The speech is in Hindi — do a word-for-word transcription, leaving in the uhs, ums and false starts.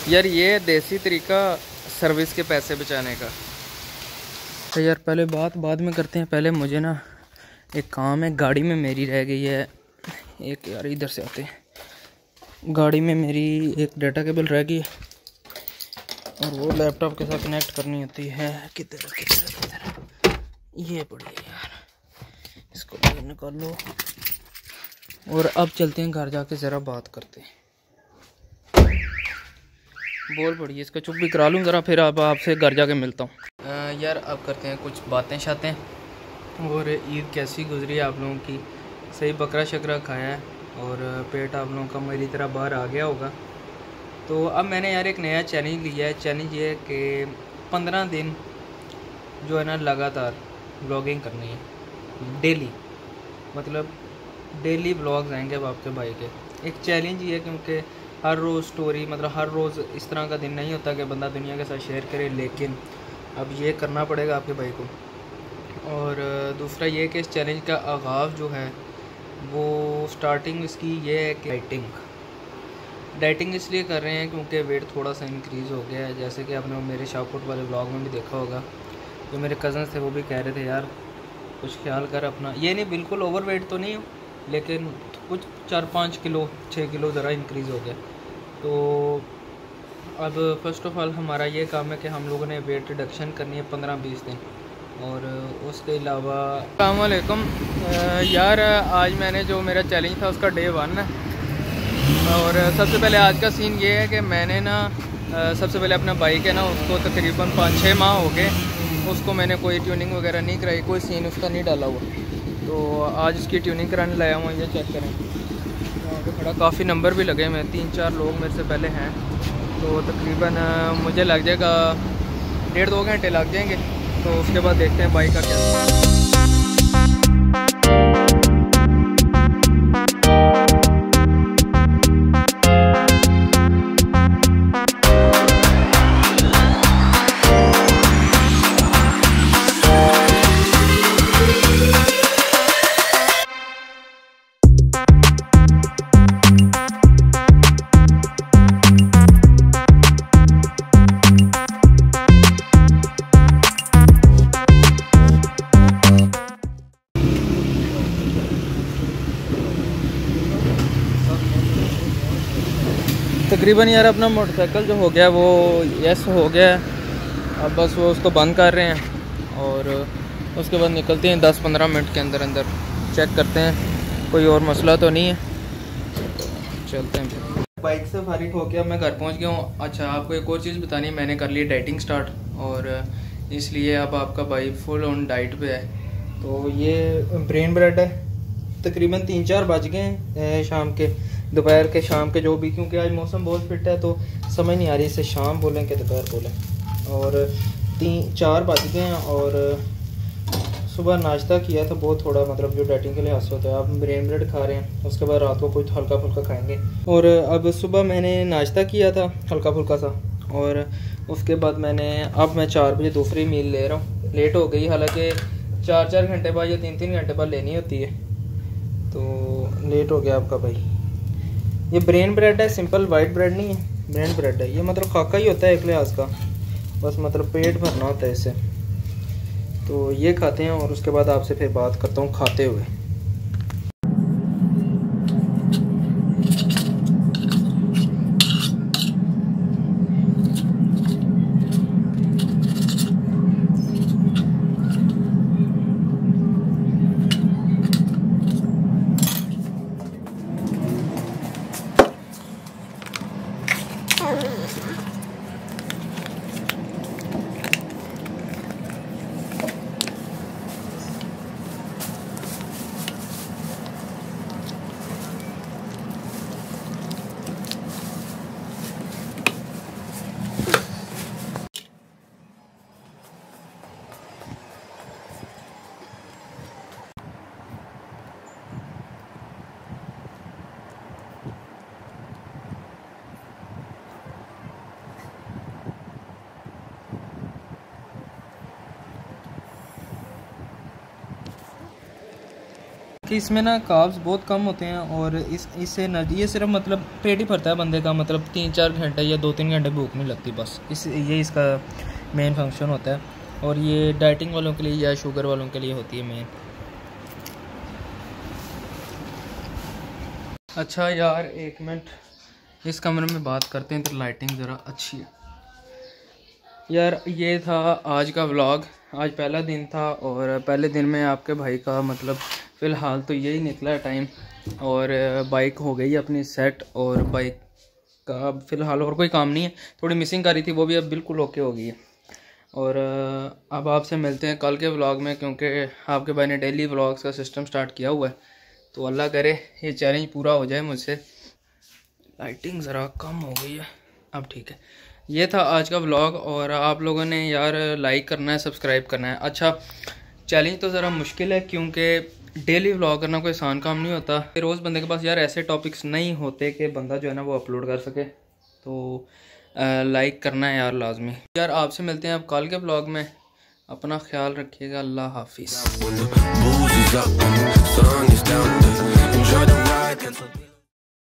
यार ये देसी तरीका सर्विस के पैसे बचाने का। तो यार पहले बात बाद में करते हैं, पहले मुझे ना एक काम है, गाड़ी में मेरी रह गई है एक, यार इधर से आते हैं, गाड़ी में मेरी एक डाटा केबल रह गई है और वो लैपटॉप के साथ कनेक्ट करनी होती है। किधर किधर किधर ये पड़ी है यार, इसको निकाल लो। और अब चलते हैं घर जाके ज़रा बात करते हैं। बोल पड़ी, इसका चुप भी करा लूँ ज़रा, फिर अब आपसे घर जाके मिलता हूँ। यार अब करते हैं कुछ बातें शातें। और ईद कैसी गुजरी है आप लोगों की? सही बकरा शकरा खाया है और पेट आप लोगों का मेरी तरह बाहर आ गया होगा। तो अब मैंने यार एक नया चैलेंज लिया है। चैलेंज ये है कि पंद्रह दिन जो है ना लगातार ब्लॉगिंग करनी है, डेली, मतलब डेली ब्लॉग्स आएंगे अब आपके भाई के। एक चैलेंज ये है क्योंकि हर रोज़ स्टोरी, मतलब हर रोज़ इस तरह का दिन नहीं होता कि बंदा दुनिया के साथ शेयर करे, लेकिन अब ये करना पड़ेगा आपके भाई को। और दूसरा ये कि इस चैलेंज का आगाज़ जो है वो स्टार्टिंग इसकी ये है कि डाइटिंग डाइटिंग इसलिए कर रहे हैं क्योंकि वेट थोड़ा सा इंक्रीज़ हो गया है। जैसे कि आपने मेरे शाहपुट वाले ब्लॉग में भी देखा होगा, जो मेरे कज़न थे वो भी कह रहे थे यार कुछ ख्याल कर अपना। ये नहीं बिल्कुल ओवर वेट तो नहीं हो, लेकिन कुछ चार पाँच किलो छः किलो ज़रा इंक्रीज़ हो गया। तो अब फर्स्ट ऑफ ऑल हमारा ये काम है कि हम लोगों ने वेट रिडक्शन करनी है पंद्रह बीस दिन। और उसके अलावा अस्सलाम वालेकुम यार, आज मैंने जो मेरा चैलेंज था उसका डे वन है। और सबसे पहले आज का सीन ये है कि मैंने ना सबसे पहले अपना बाइक है ना, उसको तकरीबन पाँच छः माह हो गए, उसको मैंने कोई ट्यूनिंग वगैरह नहीं कराई, कोई सीन उसका नहीं डाला हुआ। तो आज उसकी ट्यूनिंग कराने लाया हूँ। ये चेक करें, वहाँ पे खड़ा, काफ़ी नंबर भी लगे हुए, तीन चार लोग मेरे से पहले हैं। तो तकरीबन मुझे लग जाएगा डेढ़ दो घंटे लग जाएंगे। तो उसके बाद देखते हैं बाइक का क्या। तकरीबन यार अपना मोटरसाइकिल जो हो गया वो यस हो गया है। अब बस वो उसको बंद कर रहे हैं और उसके बाद निकलते हैं दस पंद्रह मिनट के अंदर अंदर, चेक करते हैं कोई और मसला तो नहीं है। चलते हैं फिर। बाइक से फारिग हो गया, मैं घर पहुंच गया हूँ। अच्छा, आपको एक और चीज़ बतानी है, मैंने कर ली डाइटिंग स्टार्ट और इसलिए अब आपका भाई फुल ऑन डाइट पे है। तो ये ब्रेन ब्रेड है, तकरीबन तीन चार बज गए हैं शाम के, दोपहर के शाम के जो भी, क्योंकि आज मौसम बहुत फिट है तो समझ नहीं आ रही इसे शाम बोलें कि दोपहर बोलें। और तीन चार बज गए हैं और सुबह नाश्ता किया था बहुत थोड़ा, मतलब जो डाइटिंग के लिए हासिल होता है। आप ब्रेन ब्रेड खा रहे हैं, उसके बाद रात को कुछ हल्का फुल्का खाएंगे। और अब सुबह मैंने नाश्ता किया था हल्का फुल्का सा, और उसके बाद मैंने अब मैं चार बजे दूसरी मील ले रहा हूँ। लेट हो गई, हालांकि चार चार घंटे बाद या तीन तीन घंटे बाद लेनी होती है, तो लेट हो गया आपका भाई। ये ब्रेन ब्रेड है, सिंपल वाइट ब्रेड नहीं है, ब्रेन ब्रेड है। ये मतलब खाका ही होता है एक लिहाज का, बस मतलब पेट भरना होता है इससे। तो ये खाते हैं और उसके बाद आपसे फिर बात करता हूँ खाते हुए। कि इसमें ना कार्ब्स बहुत कम होते हैं और इस इससे न ये सिर्फ मतलब पेट ही भरता है बंदे का, मतलब तीन चार घंटे या दो तीन घंटे भूख नहीं लगती बस, इस ये इसका मेन फंक्शन होता है। और ये डाइटिंग वालों के लिए या शुगर वालों के लिए होती है मेन। अच्छा यार एक मिनट, इस कमरे में बात करते हैं तो लाइटिंग ज़रा अच्छी है यार। ये था आज का व्लॉग। आज पहला दिन था और पहले दिन में आपके भाई का मतलब फ़िलहाल तो यही निकला टाइम, और बाइक हो गई अपनी सेट, और बाइक का फ़िलहाल और कोई काम नहीं है, थोड़ी मिसिंग कर रही थी वो भी अब बिल्कुल ओके हो गई है। और अब आपसे मिलते हैं कल के व्लॉग में, क्योंकि आपके भाई ने डेली व्लॉग्स का सिस्टम स्टार्ट किया हुआ है, तो अल्लाह करे ये चैलेंज पूरा हो जाए मुझसे। लाइटिंग ज़रा कम हो गई है, अब ठीक है। ये था आज का व्लॉग, और आप लोगों ने यार लाइक करना है, सब्सक्राइब करना है। अच्छा चैलेंज तो ज़रा मुश्किल है, क्योंकि डेली व्लॉग करना कोई आसान काम नहीं होता। रोज़ बंदे के पास यार ऐसे टॉपिक्स नहीं होते कि बंदा जो है ना वो अपलोड कर सके, तो लाइक करना है यार लाजमी। यार आपसे मिलते हैं अब कल के व्लॉग में, अपना ख्याल रखिएगा, अल्लाह हाफिज़।